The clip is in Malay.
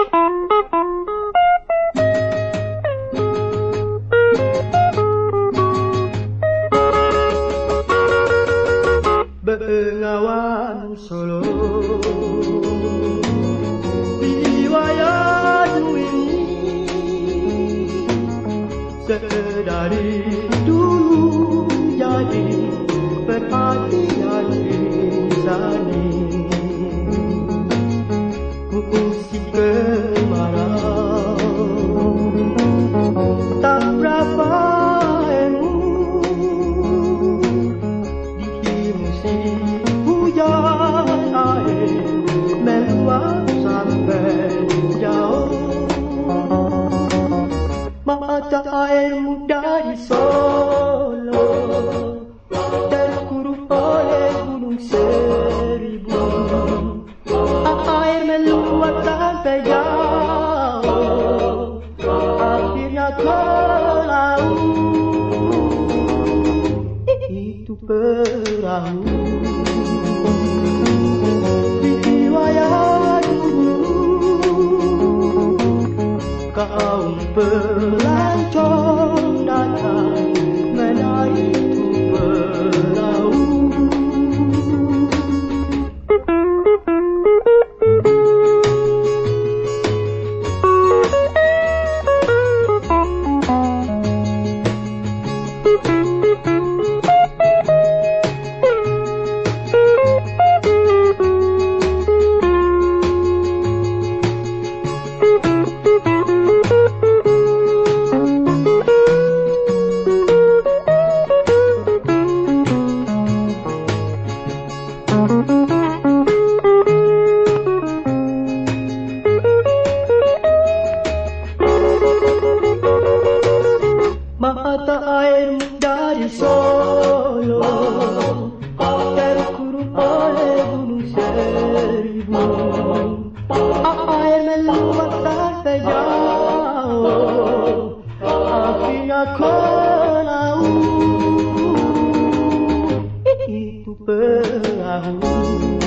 Bengawan Solo riwayatmu ini sedari dulu jadi perhatian insani. Musik kemarau tak berapa ilmu di musim hujan air meluap sampai jauh. Mata airmu dari Solo terkurung oleh gunung seribu. Air meluap sampai jauh, akhirnya ke laut. Itu perahu riwayat dulu, kaum pelancong datang menaiki itu perahu. Mata airmu dari Solo terkurung oleh gunung seribu. Air meluap sampai jauh, akhirnya ke laut. Itu perahu